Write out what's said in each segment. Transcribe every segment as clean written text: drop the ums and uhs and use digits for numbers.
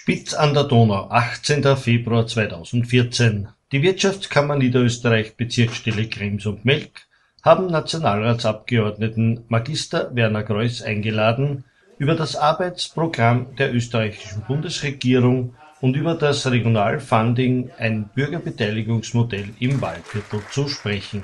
Spitz an der Donau, 18. Februar 2014. Die Wirtschaftskammer Niederösterreich Bezirksstelle Krems und Melk haben Nationalratsabgeordneten Magister Werner Greuß eingeladen, über das Arbeitsprogramm der österreichischen Bundesregierung und über das Regionalfunding, ein Bürgerbeteiligungsmodell im Waldviertel, zu sprechen.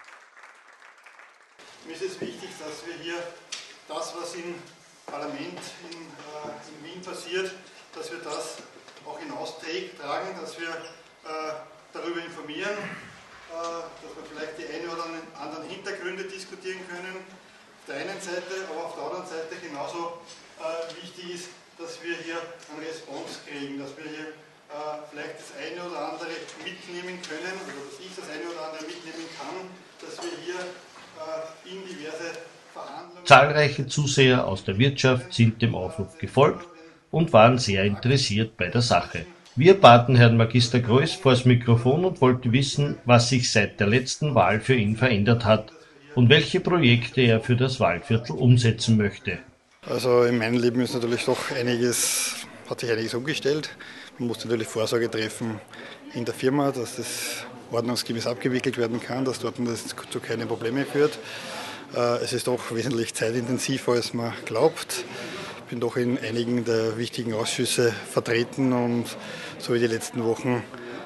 Mir ist es wichtig, dass wir hier das, was im Parlament in Wien passiert, dass wir das auch hinaustragen, dass wir darüber informieren, dass wir vielleicht die eine oder anderen Hintergründe diskutieren können, auf der einen Seite, aber auf der anderen Seite genauso wichtig ist, dass wir hier eine Response kriegen, dass wir hier vielleicht das eine oder andere mitnehmen können, oder dass ich das eine oder andere mitnehmen kann, dass wir hier in diverse Verhandlungen... Zahlreiche Zuseher aus der Wirtschaft sind dem Aufruf gefolgt und waren sehr interessiert bei der Sache. Wir baten Herrn Magister Greuß vors Mikrofon und wollten wissen, was sich seit der letzten Wahl für ihn verändert hat und welche Projekte er für das Waldviertel umsetzen möchte. Also in meinem Leben ist natürlich doch hat sich einiges umgestellt. Man muss natürlich Vorsorge treffen in der Firma, dass das ordnungsgemäß abgewickelt werden kann, dass dort das zu keinen Problemen führt. Es ist doch wesentlich zeitintensiver, als man glaubt. Ich bin doch in einigen der wichtigen Ausschüsse vertreten und so wie die letzten Wochen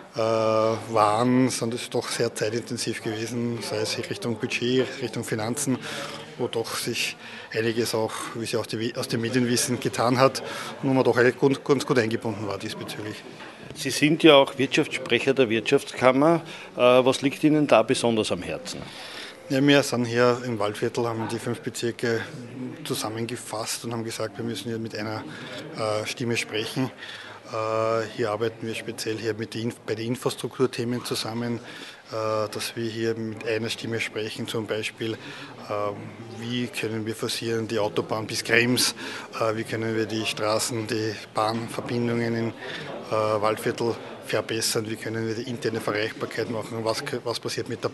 waren, sind es doch sehr zeitintensiv gewesen, sei es Richtung Budget, Richtung Finanzen, wo doch sich einiges auch, wie Sie auch aus den Medien wissen, getan hat und wo man doch ganz gut eingebunden war diesbezüglich. Sie sind ja auch Wirtschaftssprecher der Wirtschaftskammer. Was liegt Ihnen da besonders am Herzen? Ja, wir sind hier im Waldviertel, haben die 5 Bezirke zusammengefasst und haben gesagt, wir müssen hier mit einer Stimme sprechen. Hier arbeiten wir speziell hier bei den Infrastrukturthemen zusammen, dass wir hier mit einer Stimme sprechen, zum Beispiel, wie können wir forcieren die Autobahn bis Krems, wie können wir die Straßen, die Bahnverbindungen im Waldviertel verbessern, wie können wir die interne Verreichbarkeit machen, was passiert mit der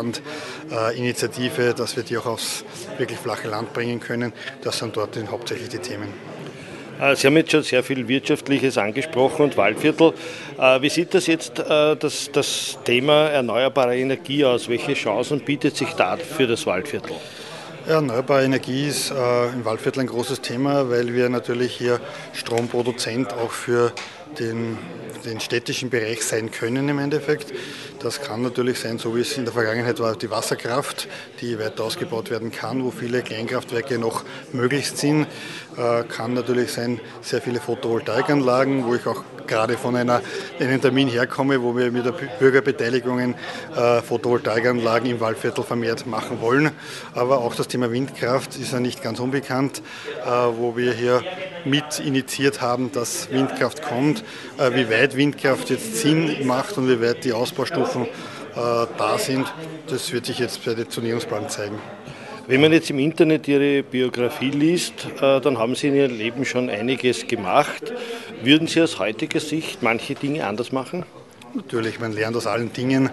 Breitbandinitiative, dass wir die auch aufs wirklich flache Land bringen können. Das sind dort hauptsächlich die Themen. Sie haben jetzt schon sehr viel Wirtschaftliches angesprochen und Waldviertel. Wie sieht das jetzt das Thema erneuerbare Energie aus? Welche Chancen bietet sich da für das Waldviertel? Ja, erneuerbare Energie ist im Waldviertel ein großes Thema, weil wir natürlich hier Stromproduzent auch für den städtischen Bereich sein können im Endeffekt. Das kann natürlich sein, so wie es in der Vergangenheit war, die Wasserkraft, die weiter ausgebaut werden kann, wo viele Kleinkraftwerke noch möglich sind. Kann natürlich sein, sehr viele Photovoltaikanlagen, wo ich auch gerade von einem Termin herkomme, wo wir mit der Bürgerbeteiligungen Photovoltaikanlagen im Waldviertel vermehrt machen wollen. Aber auch das Thema Windkraft ist ja nicht ganz unbekannt, wo wir hier mit initiiert haben, dass Windkraft kommt. Wie weit Windkraft jetzt Sinn macht und wie weit die Ausbaustufen da sind, das wird sich jetzt bei den Zonierungsplanen zeigen. Wenn man jetzt im Internet Ihre Biografie liest, dann haben Sie in Ihrem Leben schon einiges gemacht. Würden Sie aus heutiger Sicht manche Dinge anders machen? Natürlich, man lernt aus allen Dingen.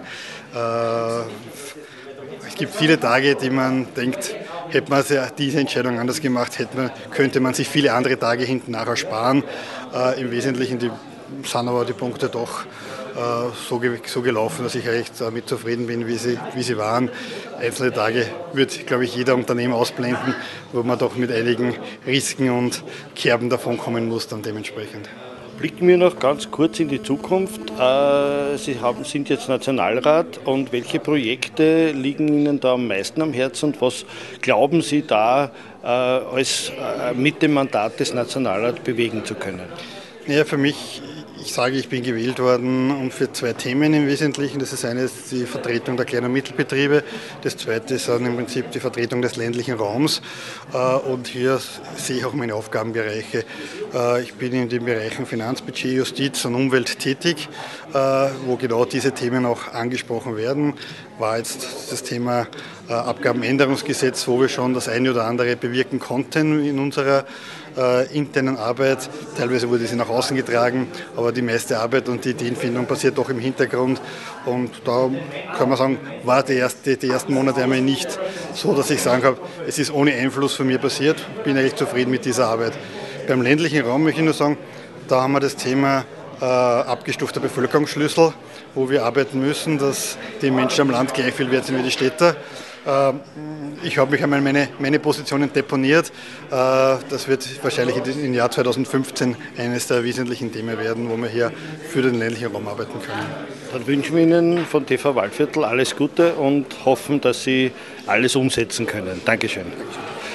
Es gibt viele Tage, die man denkt, hätte man diese Entscheidung anders gemacht, könnte man sich viele andere Tage hinten nachher sparen. Im Wesentlichen sind aber die Punkte doch so gelaufen, dass ich eigentlich damit zufrieden bin, wie sie waren. Einzelne Tage wird, glaube ich, jeder Unternehmen ausblenden, wo man doch mit einigen Risiken und Kerben davonkommen muss dann dementsprechend. Blicken wir noch ganz kurz in die Zukunft. Sie sind jetzt Nationalrat und welche Projekte liegen Ihnen da am meisten am Herzen und was glauben Sie da mit dem Mandat des Nationalrats bewegen zu können? Ja, für mich, ich sage, ich bin gewählt worden um für 2 Themen im Wesentlichen. Das ist eine die Vertretung der Klein- und Mittelbetriebe. Das zweite ist dann im Prinzip die Vertretung des ländlichen Raums. Und hier sehe ich auch meine Aufgabenbereiche. Ich bin in den Bereichen Finanzbudget, Justiz und Umwelt tätig, wo genau diese Themen auch angesprochen werden. War jetzt das Thema Abgabenänderungsgesetz, wo wir schon das eine oder andere bewirken konnten in unserer internen Arbeit. Teilweise wurde sie nach außen getragen, aber die meiste Arbeit und die Ideenfindung passiert doch im Hintergrund. Und da kann man sagen, war die ersten Monate einmal nicht so, dass ich sagen habe, es ist ohne Einfluss von mir passiert. Ich bin eigentlich zufrieden mit dieser Arbeit. Beim ländlichen Raum möchte ich nur sagen, Da haben wir das Thema abgestufter Bevölkerungsschlüssel, wo wir arbeiten müssen, dass die Menschen am Land gleich viel wert sind wie die Städter. Ich habe mich einmal meine Positionen deponiert. Das wird wahrscheinlich im Jahr 2015 eines der wesentlichen Themen werden, wo wir hier für den ländlichen Raum arbeiten können. Dann wünschen wir Ihnen von TV Waldviertel alles Gute und hoffen, dass Sie alles umsetzen können. Dankeschön.